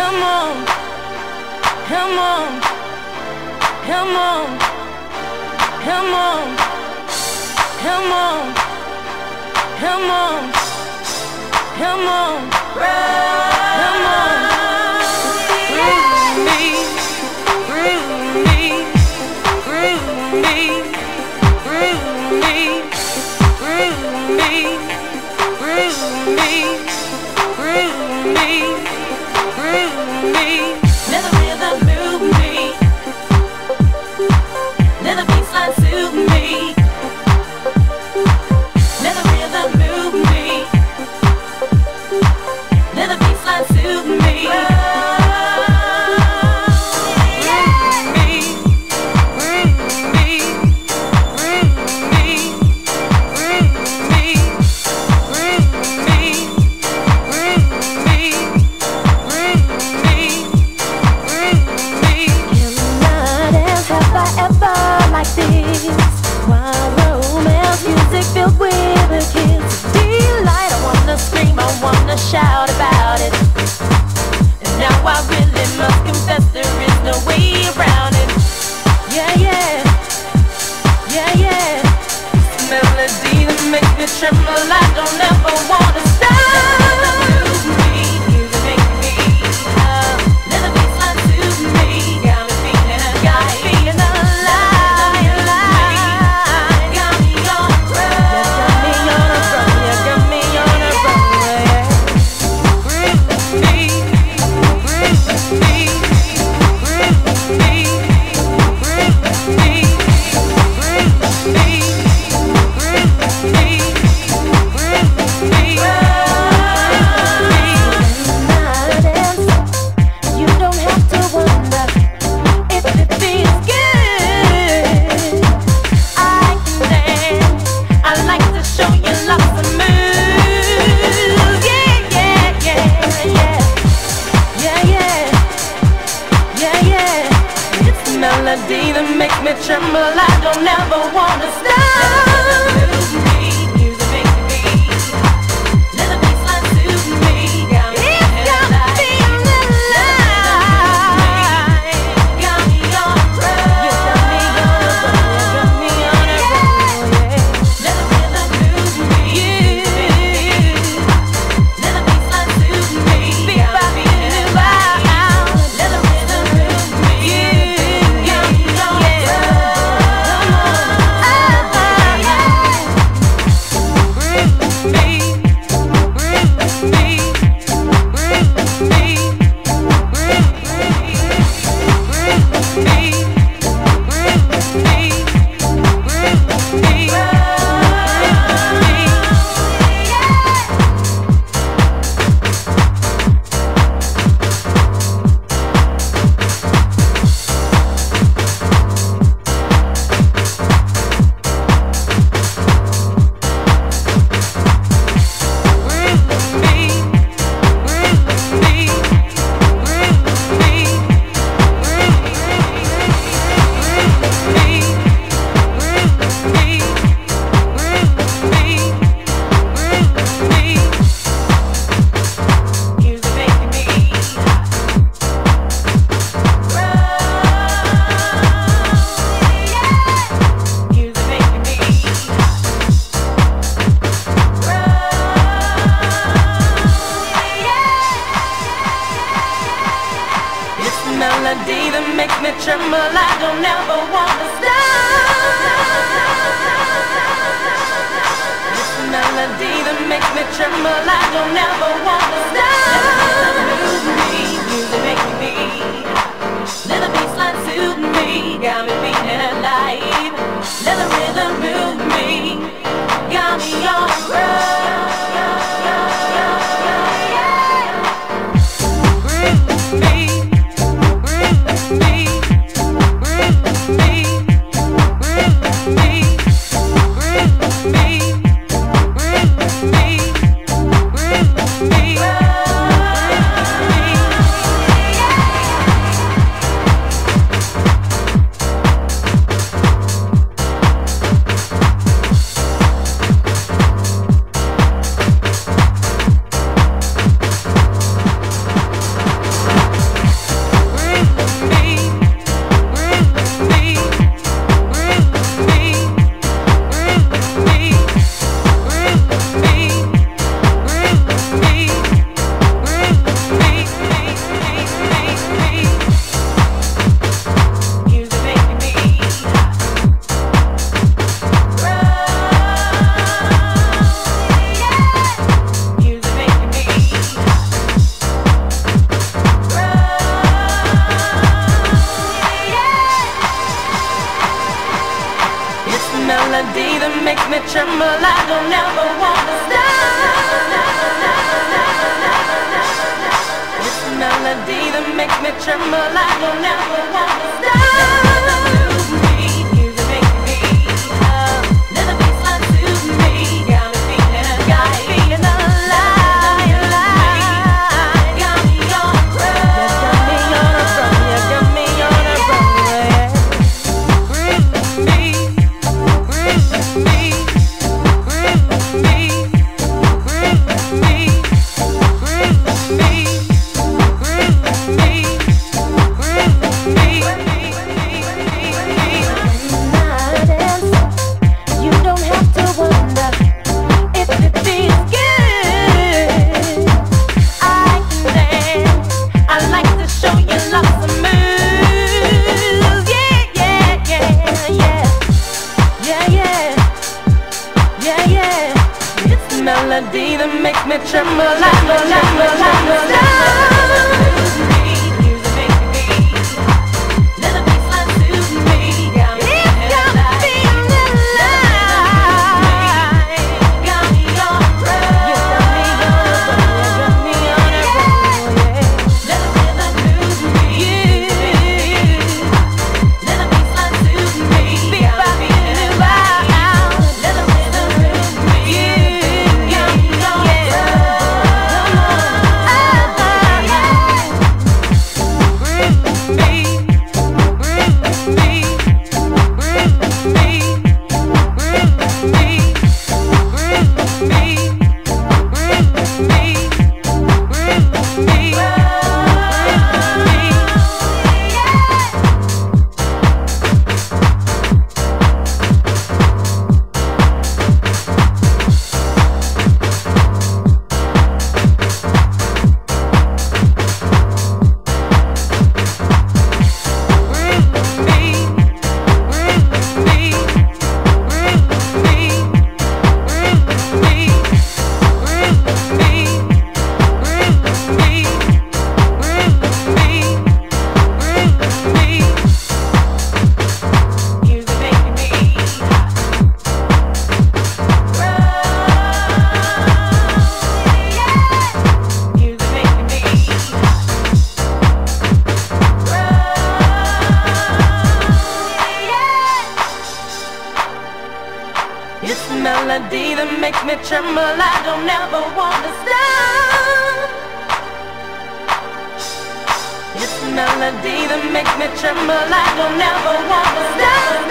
Come on, come on, come on, come on, come on, come on, come on, come on. Groove me, groove me, groove me, groove me, groove me, groove me, groove me, groove me. Let the rhythm move me. Let the bassline soothe me. Let the rhythm move me. Let the bassline soothe me. Shout about it. And now I really must confess there is no way around it. Yeah, yeah, yeah, yeah. This melody that makes me tremble, I don't ever wanna stop. Move me, music makes me let the bassline soothe me. Got me feeling alive, alive. Got me on a roll. You got me on a roll, you got me on a roll, yeah. Melody that makes me tremble, I don't ever wanna stop. Move me, music makes me let the bassline soothe me. Got me feeling alive. Got me on a roll. You got me on a roll. You got me on a roll, yeah. Let the rhythm move me. Let the bassline soothe me. Got me feeling alive. Let the rhythm move me. Melody that makes me tremble, I don't ever wanna stop. This melody that makes me tremble, I don't ever wanna stop. Move me, music makes me let the bassline soothe me. Got me feeling alive. Let the rhythm move me. Got me on a roll. don't ever wanna stop. It's the melody that makes me tremble. I don't ever wanna stop. Melody that makes me tremble, it's the melody that makes me tremble. I don't ever wanna stop. It's the melody that makes me tremble. I don't ever wanna stop.